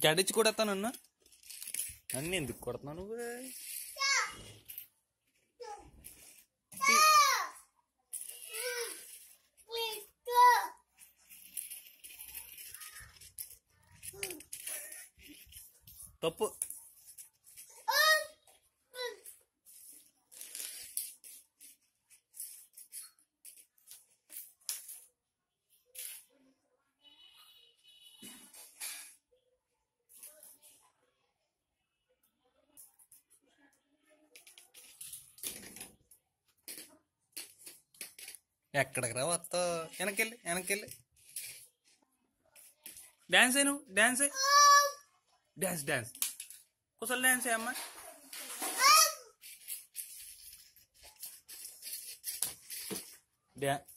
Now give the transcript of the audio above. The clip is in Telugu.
కడిచి కొడతానన్నా అన్నీ ఎందుకు కొడుతున్నావు నువ్వు? తప్పు. ఎక్కడికి రా వస్తావు? వెనకెళ్ళి డాన్స్ అయ్యి, నువ్వు డాన్స్ అయ్యి, డాన్స్ కుసలు డాన్స్ అయ్యమ్మా. డా